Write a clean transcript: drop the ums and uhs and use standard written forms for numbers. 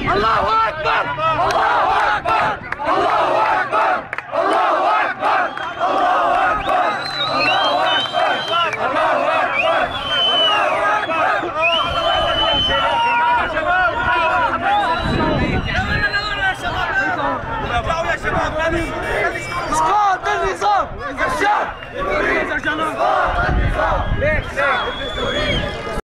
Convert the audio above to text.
الله أكبر الله أكبر الله أكبر الله أكبر الله أكبر الله أكبر الله أكبر الله أكبر. اسقاط النظام الشعب يريد اسقاط النظام. ليك